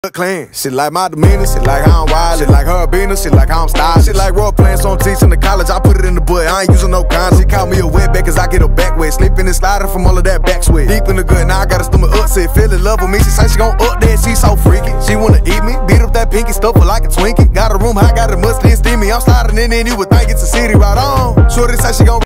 Clean. Shit like my demeanor, shit like how I'm wild, shit like her beaner, shit like how I'm stylish, shit like role playing, so I'm teaching the college. I put it in the butt, I ain't using no condoms. She call me a wetback cause I get her back wet, slipping and sliding from all of that back sweat. Deep in the gut, now I got her stomach upset, feel in love with me. She say she gon' up that, she so freaky. She wanna eat me, beat up that pinky, stuff her like a Twinkie. Got a room high, got a musty and steamy. I'm sliding in and you would think it's a city right on. Shorty say she gon'